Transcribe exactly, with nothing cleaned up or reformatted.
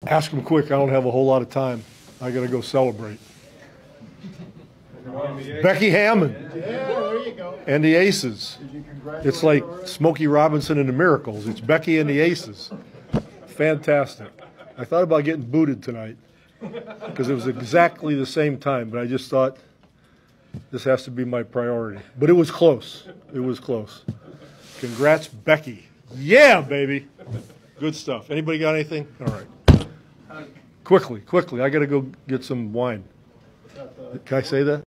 Ask them quick. I don't have a whole lot of time. I got to go celebrate. Becky Hammond. Yeah, there you go. And the Aces. It's like Smokey Robinson and the Miracles. It's Becky and the Aces. Fantastic. I thought about getting booted tonight because it was exactly the same time, but I just thought this has to be my priority. But it was close. It was close. Congrats, Becky. Yeah, baby. Good stuff. Anybody got anything? All right. Quickly, quickly. I got to go get some wine. Can I say that?